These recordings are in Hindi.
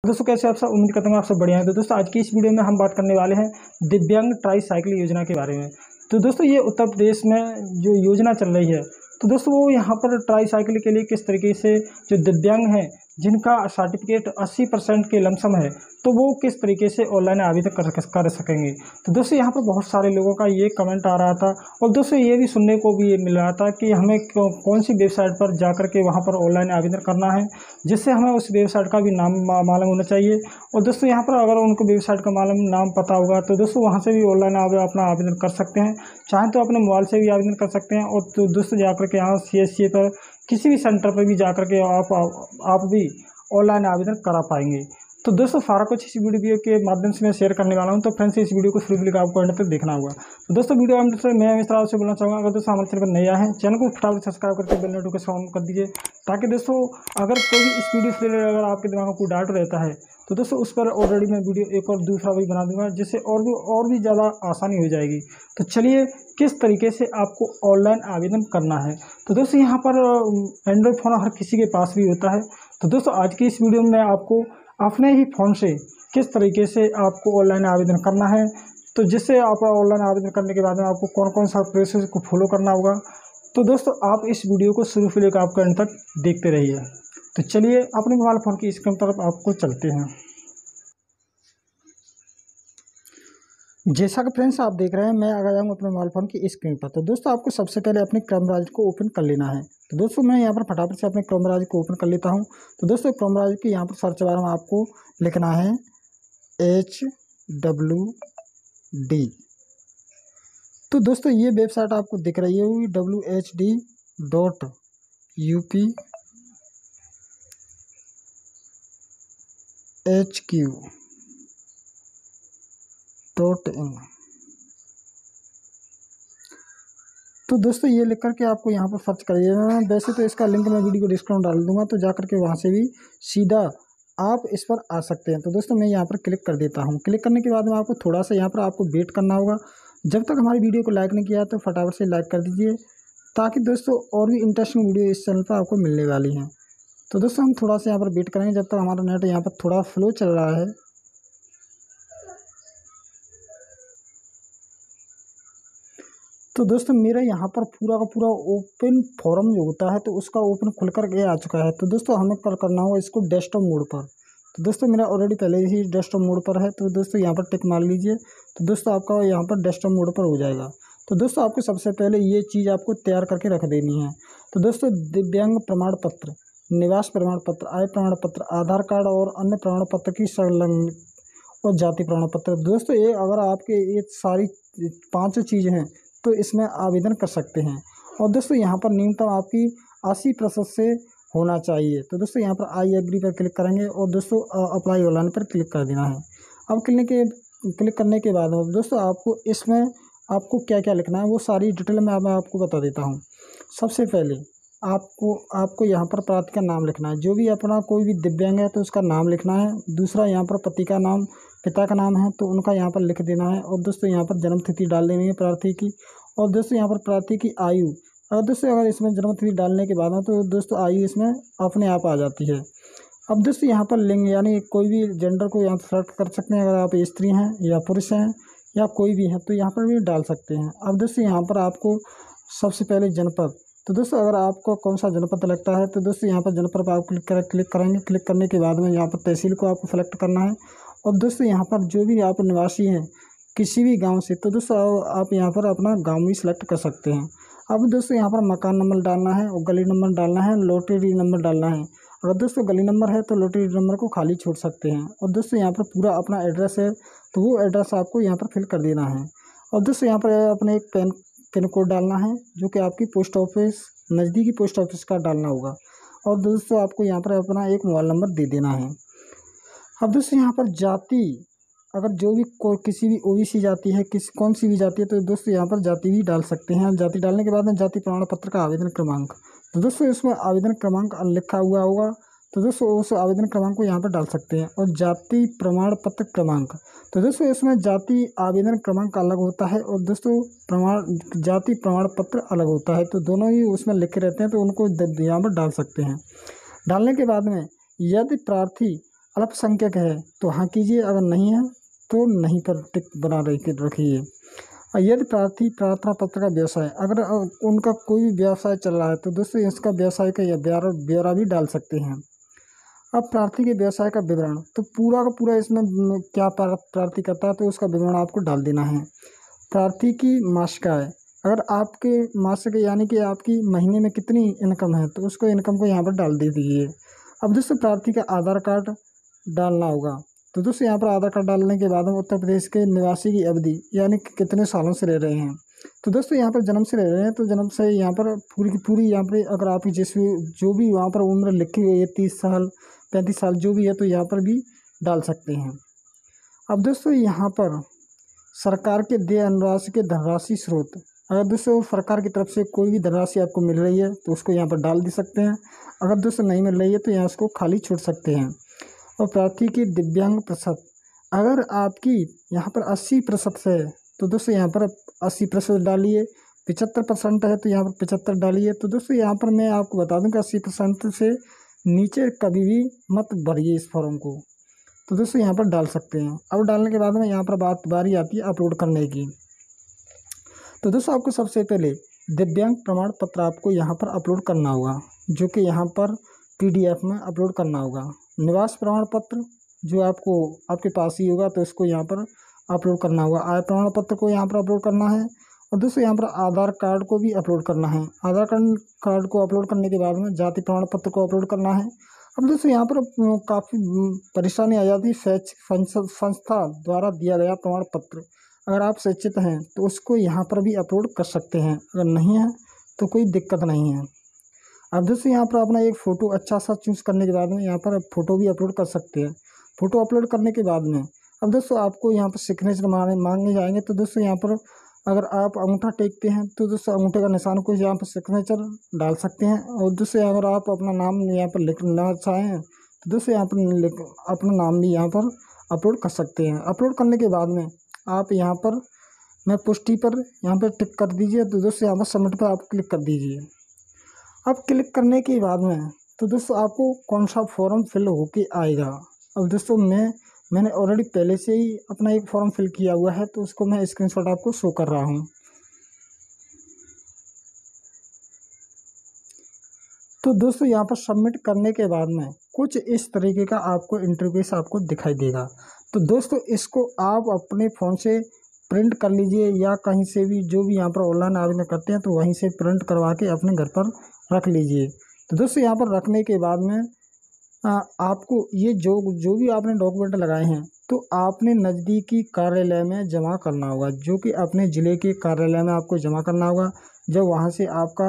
दोस्तों कैसे आप सब, उम्मीद करता हूँ आप सब बढ़िया हैं। तो दोस्तों आज की इस वीडियो में हम बात करने वाले हैं दिव्यांग ट्राई साइकिल योजना के बारे में। तो दोस्तों ये उत्तर प्रदेश में जो योजना चल रही है, तो दोस्तों वो यहाँ पर ट्राई साइकिल के लिए किस तरीके से जो दिव्यांग हैं जिनका सर्टिफिकेट 80% के लमसम है, तो वो किस तरीके से ऑनलाइन आवेदन कर सकेंगे। तो दोस्तों यहाँ पर बहुत सारे लोगों का ये कमेंट आ रहा था और दोस्तों ये भी सुनने को भी ये मिल रहा था कि हमें कौन सी वेबसाइट पर जा कर के वहाँ पर ऑनलाइन आवेदन करना है, जिससे हमें उस वेबसाइट का भी नाम मालूम होना चाहिए। और दोस्तों यहाँ पर अगर उनको वेबसाइट का नाम पता होगा तो दोस्तों वहाँ से भी ऑनलाइन अपना आवेदन कर सकते हैं। चाहें तो अपने मोबाइल से भी आवेदन कर सकते हैं और तो दोस्तों जाकर के यहाँ CSC पर किसी भी सेंटर पर भी जाकर के आप भी ऑनलाइन आवेदन करा पाएंगे। तो दोस्तों सारा कुछ इस वीडियो के माध्यम से मैं शेयर करने वाला हूं। तो फ्रेंड्स इस वीडियो को शुरू आपको एंड तक देखना होगा। तो दोस्तों वीडियो मैं इस तरह से बोलना चाहूँगा, अगर दोस्तों हमारे चैनल पर नया है चैनल को फटाफट सब्सक्राइब करके बेल नोटिफिकेशन ऑन कर दीजिए, ताकि दोस्तों अगर कोई भी इस वीडियो से रिलेटेड अगर आपके दिमाग में कोई डाउट रहता है तो दोस्तों उस पर ऑलरेडी मैं वीडियो एक और दूसरा भी बना दूंगा, जिससे और भी ज़्यादा आसानी हो जाएगी। तो चलिए किस तरीके से आपको ऑनलाइन आवेदन करना है। तो दोस्तों यहाँ पर एंड्रॉयड फ़ोन हर किसी के पास भी होता है। तो दोस्तों आज की इस वीडियो में आपको अपने ही फ़ोन से किस तरीके से आपको ऑनलाइन आवेदन करना है, तो जिससे आप ऑनलाइन आवेदन करने के बाद में आपको कौन कौन सा प्रोसेस को फॉलो करना होगा। तो दोस्तों आप इस वीडियो को शुरू से लेकर आपके अंत तक देखते रहिए। तो चलिए अपने मोबाइल फ़ोन की स्क्रीन तरफ आपको चलते हैं। जैसा कि फ्रेंड्स आप देख रहे हैं, मैं आ गया हूँ अपने मोबाइल फ़ोन की स्क्रीन पर। तो दोस्तों आपको सबसे पहले अपने क्रोम ब्राउज़र को ओपन कर लेना है। तो दोस्तों मैं यहाँ पर फटाफट से अपने क्रोम ब्राउज़र को ओपन कर लेता हूँ। तो दोस्तों क्रोम ब्राउज़र की यहाँ पर सर्च बार में आपको लिखना है HWD। तो दोस्तों ये वेबसाइट आपको दिख रही होगी www.upHQ.in। तो दोस्तों ये लिख करके आपको यहाँ पर सर्च करिएगा। वैसे तो इसका लिंक मैं वीडियो को डिस्क्रिप्शन डाल दूंगा, तो जा करके वहाँ से भी सीधा आप इस पर आ सकते हैं। तो दोस्तों मैं यहाँ पर क्लिक कर देता हूँ। क्लिक करने के बाद में आपको थोड़ा सा यहाँ पर आपको वेट करना होगा। जब तक हमारी वीडियो को लाइक नहीं किया तो फटाफट से लाइक कर दीजिए, ताकि दोस्तों और भी इंटरेस्टिंग वीडियो इस चैनल पर आपको मिलने वाली हैं। तो दोस्तों हम थोड़ा सा यहाँ पर वेट करेंगे जब तक हमारा नेट यहाँ पर थोड़ा स्लो चल रहा है। तो दोस्तों मेरा यहाँ पर पूरा का पूरा ओपन फॉर्म जो होता है तो उसका ओपन खुल कर के आ चुका है। तो दोस्तों हमें कल करना होगा इसको डेस्कटॉप मोड पर। तो दोस्तों मेरा ऑलरेडी पहले ही डेस्कटॉप मोड पर है, तो दोस्तों यहाँ पर टिक मार लीजिए। तो दोस्तों आपका यहाँ पर डेस्कटॉप मोड पर हो जाएगा। तो दोस्तों आपको सबसे पहले ये चीज़ आपको तैयार करके रख देनी है। तो दोस्तों दिव्यांग प्रमाण पत्र, निवास प्रमाण पत्र, आय प्रमाण पत्र, आधार कार्ड और अन्य प्रमाण पत्र की संलग्न और जाति प्रमाण पत्र। दोस्तों ये अगर आपके ये सारी 5 चीज़ें हैं तो इसमें आवेदन कर सकते हैं। और दोस्तों यहाँ पर न्यूनतम आपकी 80% से होना चाहिए। तो दोस्तों यहाँ पर आई एग्री पर क्लिक करेंगे और दोस्तों अप्लाई ऑनलाइन पर क्लिक कर देना है। अब क्लिक करने के बाद दोस्तों आपको इसमें आपको क्या क्या लिखना है वो सारी डिटेल में मैं आपको बता देता हूँ। सबसे पहले आपको यहाँ पर प्रार्थी का नाम लिखना है। जो भी अपना कोई भी दिव्यांग है तो उसका नाम लिखना है। दूसरा यहाँ पर पति का नाम, पिता का नाम है तो उनका यहाँ पर लिख देना है। और दोस्तों यहाँ पर जन्म तिथि डाल देनी है प्रार्थी की। और दोस्तों यहाँ पर प्रार्थी की आयु, अगर इसमें जन्म तिथि डालने के बाद तो दोस्तों आयु इसमें अपने आप आ जाती है। अब दोस्तों यहाँ पर लिंग यानी कोई भी जेंडर को यहाँ पर सेलेक्ट कर सकते हैं। अगर आप स्त्री हैं या पुरुष हैं या कोई भी है तो यहाँ पर भी डाल सकते हैं। अब दोस्तों यहाँ पर आपको सबसे पहले जनपद, तो दोस्तों अगर आपको कौन सा जनपद लगता है तो दोस्तों यहाँ पर जनपद पर आप क्लिक करेंगे। क्लिक करने के बाद में यहाँ पर तहसील को आपको सेलेक्ट करना है। और दोस्तों यहाँ पर जो भी आप निवासी हैं किसी भी गांव से, तो दोस्तों आप यहाँ पर अपना गांव भी सिलेक्ट कर सकते हैं। अब दोस्तों यहाँ पर मकान नंबर डालना है और गली नंबर डालना है, लॉटरी नंबर डालना है। अगर दोस्तों गली नंबर है तो लॉटरी नंबर को खाली छोड़ सकते हैं। और दोस्तों यहाँ पर पूरा अपना एड्रेस है तो वो एड्रेस आपको यहाँ पर फिल कर देना है। और दोस्तों यहाँ पर अपने एक पिन कोड डालना है, जो कि आपकी पोस्ट ऑफिस, नज़दीकी पोस्ट ऑफिस का डालना होगा। और दोस्तों आपको यहाँ पर अपना एक मोबाइल नंबर दे देना है। अब दोस्तों यहाँ पर जाति, अगर जो भी किसी भी OBC जाति है, कौन सी भी जाति है तो दोस्तों यहाँ पर जाति भी डाल सकते हैं। जाति डालने के बाद में जाति प्रमाण पत्र का आवेदन क्रमांक, तो दोस्तों इसमें आवेदन क्रमांक लिखा हुआ होगा तो दोस्तों उस आवेदन क्रमांक को यहाँ पर डाल सकते हैं। और जाति प्रमाण पत्र क्रमांक, तो दोस्तों इसमें जाति आवेदन क्रमांक अलग होता है और दोस्तों जाति प्रमाण पत्र अलग होता है। तो दोनों ही उसमें लिखे रहते हैं तो उनको यहाँ पर डाल सकते हैं। डालने के बाद में यदि प्रार्थी अल्पसंख्यक है तो हाँ कीजिए, अगर नहीं है तो नहीं पर टिक बना रखिए। और यदि प्रार्थी प्रार्थना पत्र का व्यवसाय, अगर उनका कोई भी व्यवसाय चल रहा है तो दोस्तों इसका व्यवसाय का यह ब्यौरा भी डाल सकते हैं। अब प्रार्थी के व्यवसाय का विवरण, तो पूरा का पूरा इसमें क्या प्रार्थी करता है तो उसका विवरण आपको डाल देना है। प्रार्थी की मासिक आय, अगर आपके मासिक यानी कि आपकी महीने में कितनी इनकम है तो उसको इनकम को यहाँ पर डाल दीजिए। अब दोस्तों प्रार्थी का आधार कार्ड डालना होगा। तो दोस्तों यहाँ पर आधार कार्ड डालने के बाद हम उत्तर प्रदेश के निवासी की अवधि यानी कि कितने सालों से रह रहे हैं। तो दोस्तों यहाँ पर जन्म से रह रहे हैं तो जन्म से यहाँ पर पूरी की पूरी यहाँ पर अगर आपकी जो भी वहाँ पर उम्र लिखी हुई है 30 साल 35 साल जो भी है तो यहाँ पर भी डाल सकते हैं। अब दोस्तों यहाँ पर सरकार के देय अनुराशि के धनराशि स्रोत, अगर दोस्तों सरकार की तरफ से कोई भी धनराशि आपको मिल रही है तो उसको यहाँ पर डाल दे सकते हैं। अगर दोस्तों नहीं मिल रही है तो यहाँ उसको खाली छोड़ सकते हैं। और प्रार्थी की दिव्यांग प्रतिशत, अगर आपकी यहाँ पर 80% है तो दोस्तों यहाँ पर 80% डालिए। 75% है तो यहाँ पर 75 डालिए। तो दोस्तों यहाँ पर मैं आपको बता दूं कि 80% से नीचे कभी भी मत भरिए इस फॉर्म को। तो दोस्तों यहाँ पर डाल सकते हैं। अब डालने के बाद में यहाँ पर बारी आती है अपलोड करने की। तो दोस्तों आपको सबसे पहले दिव्यांग प्रमाण पत्र आपको यहाँ पर अपलोड करना होगा, जो कि यहाँ पर PDF में अपलोड करना होगा। निवास प्रमाण पत्र जो आपको आपके पास ही होगा तो इसको यहाँ पर अपलोड करना होगा। आय प्रमाण पत्र को यहाँ पर अपलोड करना है। और दोस्तों यहाँ पर आधार कार्ड को भी अपलोड करना है। आधार कार्ड को अपलोड करने के बाद में जाति प्रमाण पत्र को अपलोड करना है। अब दोस्तों यहाँ पर काफ़ी परेशानी आ जाती है। शैक्षिक संस्था द्वारा दिया गया प्रमाण पत्र, अगर आप शिक्षित हैं तो उसको यहाँ पर भी अपलोड कर सकते हैं, अगर नहीं है तो कोई दिक्कत नहीं है। अब दोस्तों यहाँ पर अपना एक फ़ोटो अच्छा सा चूज़ करने के बाद में यहाँ पर फ़ोटो भी अपलोड कर सकते हैं। फ़ोटो अपलोड करने के बाद में अब दोस्तों आपको यहाँ पर सिग्नेचर मांगे जाएंगे। तो दोस्तों यहाँ पर अगर आप अंगूठा टेकते हैं तो दोस्तों अंगूठे का निशान को यहाँ पर सिग्नेचर डाल सकते हैं। और दोस्तों अगर आप अपना नाम यहाँ पर लिखना चाहें तो दोस्तों यहाँ पर अपना नाम भी यहाँ पर अपलोड कर सकते हैं। अपलोड करने के बाद में आप यहाँ पर मैं पुष्टि पर यहाँ पर टिक कर दीजिए। तो दोस्तों यहाँ पर सबमिट पर आप क्लिक कर दीजिए। अब क्लिक करने के बाद में तो दोस्तों आपको कौन सा फॉर्म फिल होके आएगा। अब दोस्तों मैंने ऑलरेडी पहले से ही अपना एक फॉर्म फिल किया हुआ है तो उसको मैं स्क्रीनशॉट आपको शो कर रहा हूँ। तो दोस्तों यहाँ पर सबमिट करने के बाद में कुछ इस तरीके का आपको इंटरफेस आपको दिखाई देगा। तो दोस्तों इसको आप अपने फ़ोन से प्रिंट कर लीजिए या कहीं से भी जो भी यहाँ पर ऑनलाइन आवेदन करते हैं तो वहीं से प्रिंट करवा के अपने घर पर रख लीजिए। तो दोस्तों यहाँ पर रखने के बाद में आपको ये जो भी आपने डॉक्यूमेंट लगाए हैं तो आपने नज़दीकी कार्यालय में जमा करना होगा, जो कि अपने ज़िले के कार्यालय में आपको जमा करना होगा। जब वहाँ से आपका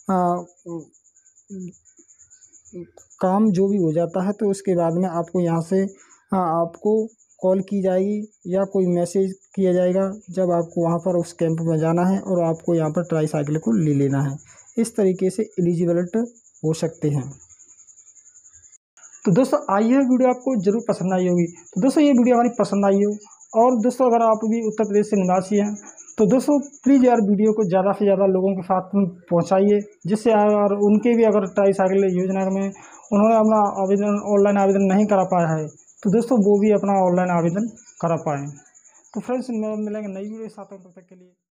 काम जो भी हो जाता है तो उसके बाद में आपको यहाँ से आपको कॉल की जाएगी या कोई मैसेज किया जाएगा जब आपको वहाँ पर उस कैंप में जाना है और आपको यहाँ पर ट्राईसाइकिल को ले लेना है। इस तरीके से एलिजिबल हो सकते हैं। तो दोस्तों आइए वीडियो आपको ज़रूर पसंद आई होगी। तो दोस्तों ये वीडियो हमारी पसंद आई हो और दोस्तों अगर आप भी उत्तर प्रदेश से निवासी हैं तो दोस्तों प्लीज़ यार वीडियो को ज़्यादा से ज़्यादा लोगों के साथ पहुंचाइए, जिससे और उनके भी अगर ट्राईसाइकिल योजना में उन्होंने अपना आवेदन ऑनलाइन आवेदन नहीं करा पाया है तो दोस्तों वो भी अपना ऑनलाइन आवेदन करा पाएँ। तो फ्रेंड्स मिलेंगे नई वीडियो के साथ, तब तक के लिए।